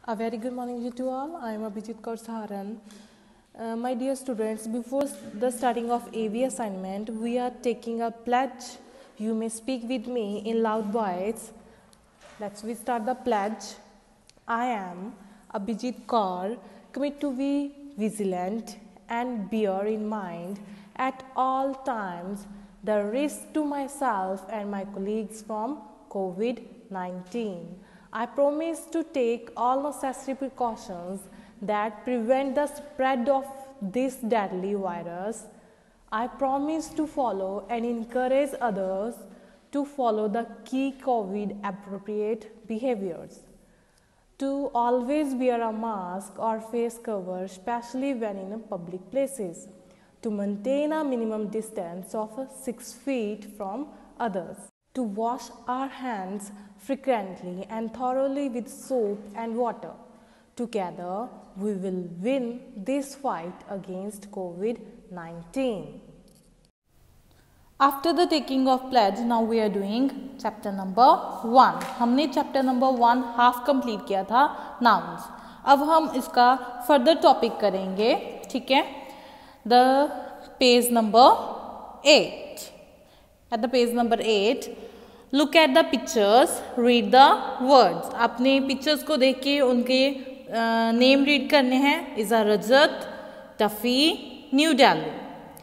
A very good morning to all. I am Abhijit Kaur Saharan. My dear students, before the starting of AV assignment, we are taking a pledge. You may speak with me in loud voice. Let's start the pledge. I am Abhijit Kaur, commit to be vigilant and bear in mind at all times the risk to myself and my colleagues from COVID-19. I promise to take all necessary precautions that prevent the spread of this deadly virus. I promise to follow and encourage others to follow the key COVID appropriate behaviors. To always wear a mask or face cover, especially when in public places. To maintain a minimum distance of 6 feet from others. To wash our hands frequently and thoroughly with soap and water. Together, we will win this fight against COVID-19. After the taking of pledge, now we are doing chapter number 1. हमने chapter number 1 half complete किया था nouns. अब हम इसका further topic करेंगे, ठीक है? The page number 8. At the page number 8, look at the pictures, read the words. आपने pictures को देख के उनके name read करने हैं. Is a Rajat, Tuffy, New Delhi.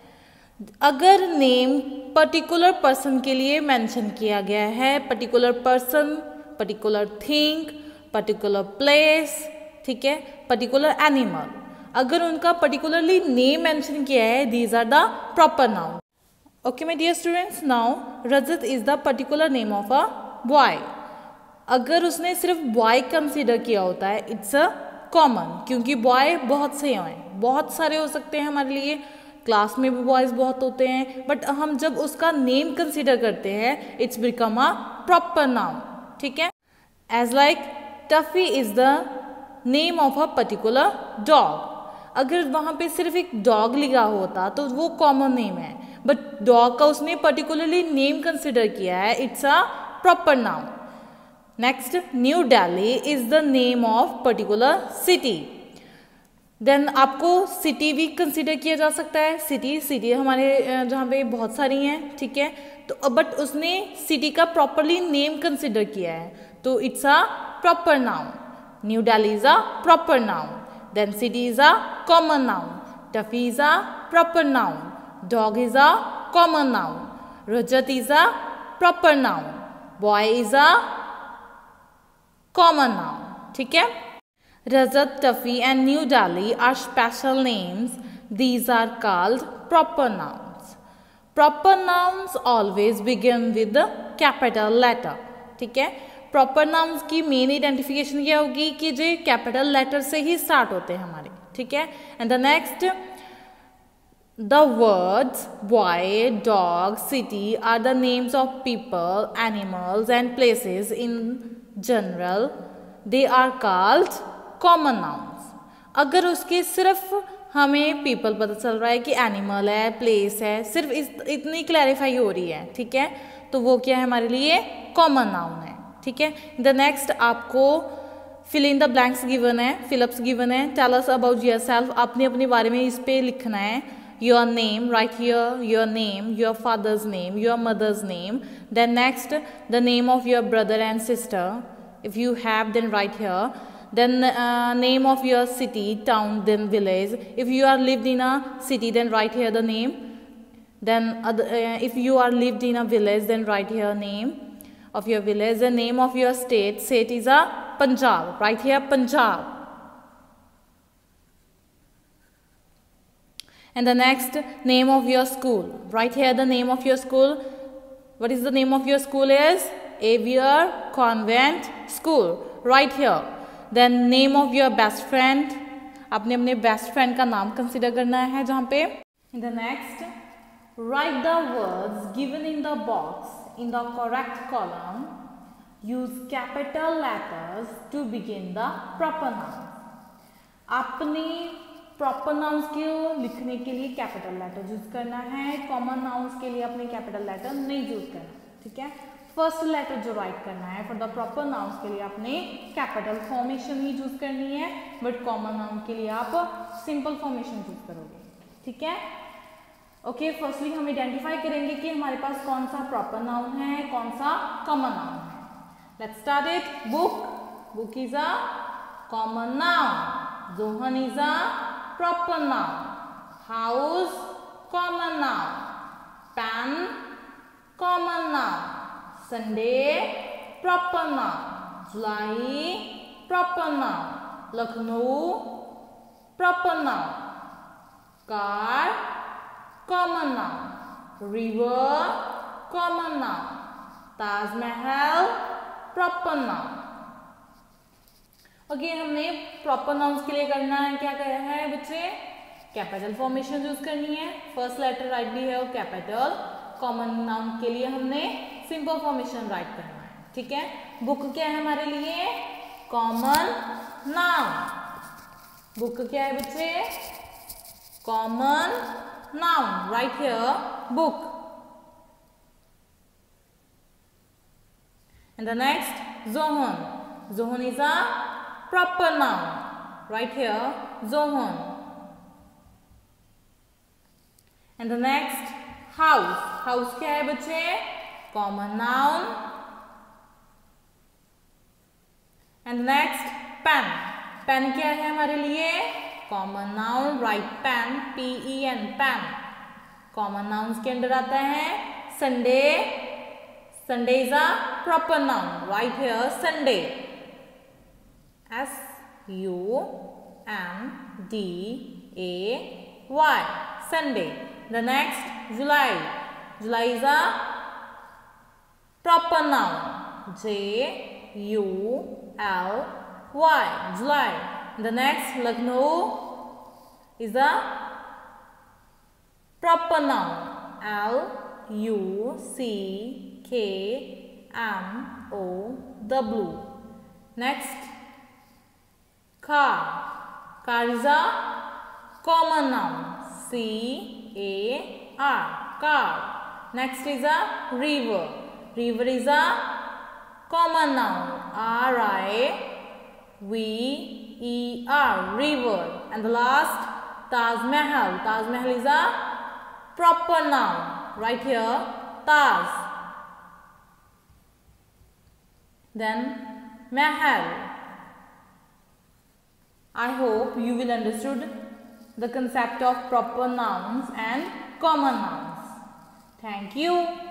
अगर नेम पर्टिकुलर पर्सन के लिए मेंशन किया गया है, particular person, particular thing, particular place, ठीक है, पर्टिकुलर एनिमल, अगर उनका पर्टिकुलरली नेम मेंशन किया है, these are the proper noun. Okay my dear students, now Rajat is the particular name of a boy. अगर उसने सिर्फ बॉय कंसीडर किया होता है, इट्स अ कॉमन, क्योंकि बॉय बहुत से हैं, बहुत सारे हो सकते हैं हमारे लिए, क्लास में भी बॉयज बहुत होते हैं, बट हम जब उसका नेम कंसीडर करते हैं, it's become a proper noun, ठीक है. As like Tuffy is the name of a particular dog. अगर वहां पे सिर्फ एक डॉग लिखा होता तो वो कॉमन नेम है, बट डॉग का उसने पर्टिकुलरली नेम कंसीडर किया है, it's a proper noun. Next, New Delhi is the name of particular city. Then आपको सिटी भी कंसिडर किया जा सकता है. सिटी हमारे जहाँ पे बहुत सारी हैं, ठीक है, तो बट उसने सिटी का प्रॉपरली नेम कंसिडर किया है, तो it's a proper noun. New Delhi is a proper noun. Then city is a common noun. Tuffy is a proper noun. Dog is a common noun. Rajat is a proper noun. Boy is a common noun, ठीक है. Rajat, Tafi and New Delhi are special names. These are called proper nouns. Proper nouns always begin with the capital letter. ठीक है. Proper nouns की main identification क्या होगी कि जो capital letter से ही start होते हैं हमारे, ठीक है. And the next, the words boy, dog, city are the names of people, animals and places in general. They are called common nouns. अगर उसके सिर्फ हमें पीपल पता चल रहा है कि एनिमल है, प्लेस है, सिर्फ इतनी क्लैरिफाई हो रही है, ठीक है, तो वो क्या है हमारे लिए कॉमन नाउन है, ठीक है. द नेक्स्ट आपको fill in the blanks given है, फिलअप्स गिवन है. Tell us about yourself. आपने अपने बारे में इस पे लिखना है. Your name, right here your name, your father's name, your mother's name. Then next, the name of your brother and sister, if you have then right here. Then name of your city, town, then village. If you are lived in a city, then write here the name. Then if you are lived in a village, then write here name of your village. The name of your state. State is a Punjab. Write here Punjab. And the next, name of your school. Write here the name of your school. What is the name of your school is? Xavier Convent School. Write here. Then name of your best friend. आपने अपने best friend का नाम consider करना है जहाँ पे. In the next, write the words given in the box in the correct column. Use capital letters to begin the proper nouns. आपने proper nouns को लिखने के लिए कैपिटल लेटर यूज करना है. कॉमन नाउन्स के लिए अपने कैपिटल लेटर नहीं यूज करना, ठीक है. फर्स्ट लेटर जो राइट करना है फॉर द प्रॉपर नाउन्स के लिए आपने कैपिटल फॉर्मेशन ही चूज करनी है, बट कॉमन नाउन के लिए आप सिंपल फॉर्मेशन चूज करोगे, ठीक है। ओके, फर्स्टली हम आइडेंटिफाई करेंगे कि हमारे पास कौन सा प्रॉपर नाउन है, कौन सा कॉमन नाउन है। Let's start it. Book is a common noun, John is a proper noun, house common noun, pen common noun, Sunday proper noun, July proper noun, Lucknow proper noun, car common noun, river common noun, Taj Mahal proper noun. Okay, हमने proper nouns के लिए करना है, क्या कहा है बच्चे, capital formation use करनी है, फर्स्ट लेटर राइट भी है और कैपिटल। कॉमन नाउन के लिए हमने सिंपल फॉर्मेशन राइट करना है, ठीक है। बुक क्या है हमारे लिए, कॉमन नाउन। बुक क्या है बच्चे, common noun, right here book. And the next John, John is a proper noun, right here zohon. And the next house, house क्या है बच्चे, common noun. And the next pen, pen क्या है हमारे लिए, common noun, right pen, pen, pen, common nouns के अंदर आता है। Sunday, Sunday is a proper noun, right here Sunday, Sunday, Sunday. The next July, July is a proper noun, July, July. The next Lucknow is a proper noun, Lucknow. Next car, car is a common noun, car, car. Next is a river, river is a common noun, river, river. And the last Taj Mahal, Taj Mahal is a proper noun, right here Taj. Then Mahal. I hope you will understood the concept of proper nouns and common nouns. Thank you.